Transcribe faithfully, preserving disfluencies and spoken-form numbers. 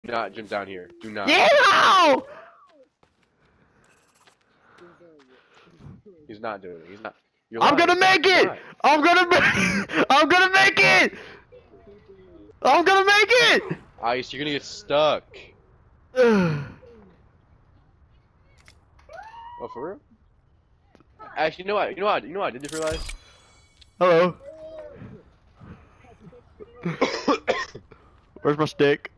not jump down here. Do not. Yeah! He's not doing it. He's not. You're I'm lying. gonna make it! Lying. I'm gonna make I'm gonna make it! I'm gonna make it! Ice, you're gonna get stuck. Ugh. Oh, for real? Actually, you know what? You know what? You know what I did just realize? Hello. Where's my stick?